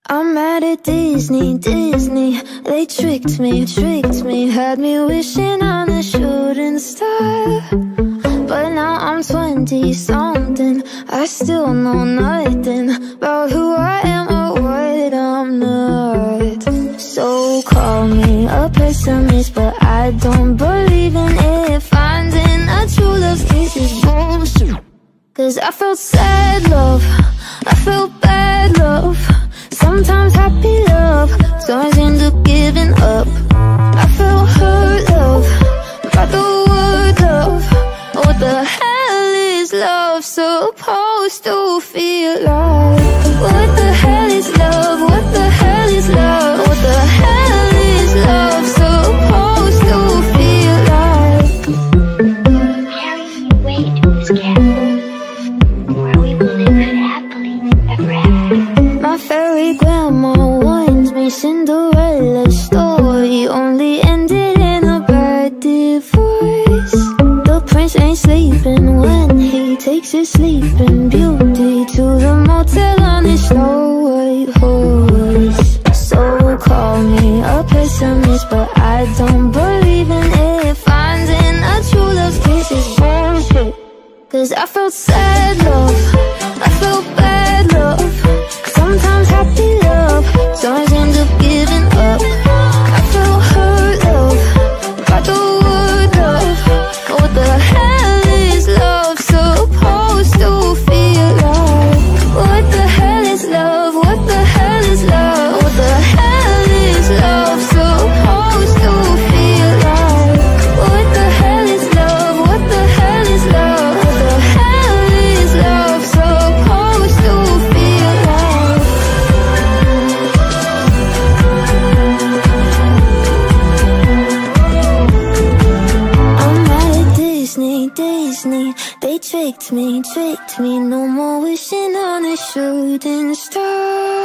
I'm mad at Disney, they tricked me, had me wishing on a shooting star. But now I'm 20-something, I still know nothing about who I am or what I'm not. So call me a pessimist, but I don't believe in it. Finding a true love's kiss is bullshit. Cause I felt sad love, I felt bad love, sometimes happy love turns into giving up. I felt hurt love, by the word love. What the hell is love supposed to feel like? What the hell is love? What the hell is love? What the hell is love supposed to feel like? Carry you away to this castle, where we will live happily ever after. My fairy grandma warns me Cinderella's story only ended in a bad divorce. The prince ain't sleeping when he takes his sleeping beauty to the motel on his snow white horse. So call me a pessimist, but I don't believe in it. Finding a true love's kiss is bullshit. Cause I felt sad love, I felt bad love, sometimes happy love turns into giving up. I felt hurt love, by the word love. What the hell is love supposed to feel like? What the hell is love? What the hell is love? What the hell is love supposed to feel like? What the hell is love? What the hell is love? What the hell is love supposed to feel like? I'm mad at Disney, they tricked me, no more wishing on a shooting star.